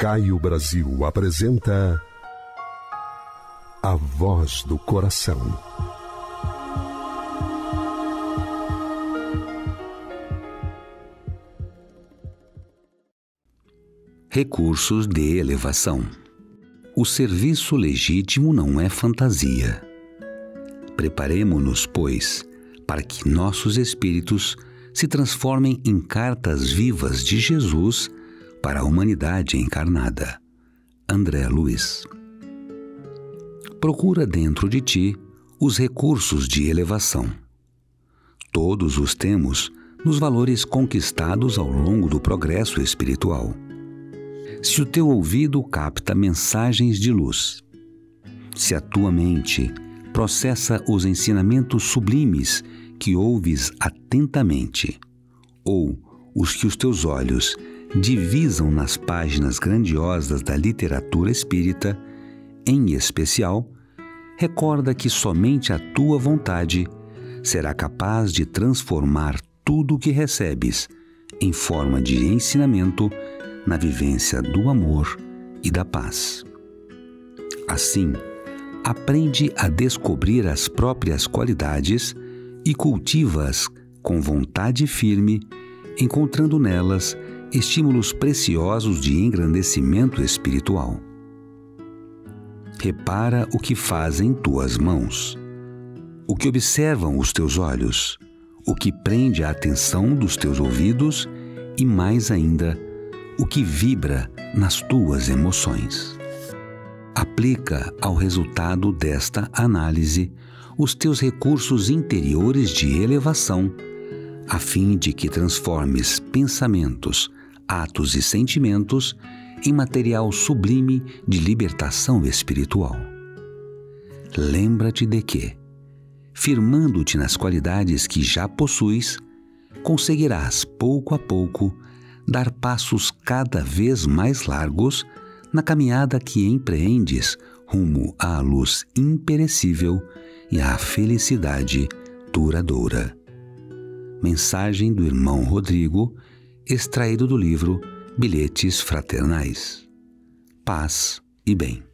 Caio Brasil apresenta A Voz do Coração. Recursos de elevação. O serviço legítimo não é fantasia. Preparemo-nos, pois, para que nossos espíritos se transformem em cartas vivas de Jesus para a humanidade encarnada. André Luiz. Procura dentro de ti os recursos de elevação. Todos os temos nos valores conquistados ao longo do progresso espiritual. Se o teu ouvido capta mensagens de luz, se a tua mente processa os ensinamentos sublimes que ouves atentamente, ou os que os teus olhos divisam nas páginas grandiosas da literatura espírita, em especial, recorda que somente a tua vontade será capaz de transformar tudo o que recebes em forma de ensinamento na vivência do amor e da paz. Assim, aprende a descobrir as próprias qualidades e cultiva-as com vontade firme, encontrando nelas estímulos preciosos de engrandecimento espiritual. Repara o que fazem tuas mãos, o que observam os teus olhos, o que prende a atenção dos teus ouvidos e, mais ainda, o que vibra nas tuas emoções. Aplica ao resultado desta análise os teus recursos interiores de elevação, a fim de que transformes pensamentos, atos e sentimentos em material sublime de libertação espiritual. Lembra-te de que, firmando-te nas qualidades que já possuis, conseguirás pouco a pouco dar passos cada vez mais largos na caminhada que empreendes rumo à luz imperecível e à felicidade duradoura. Mensagem do irmão Rodrigo, extraído do livro Bilhetes Fraternais. Paz e bem.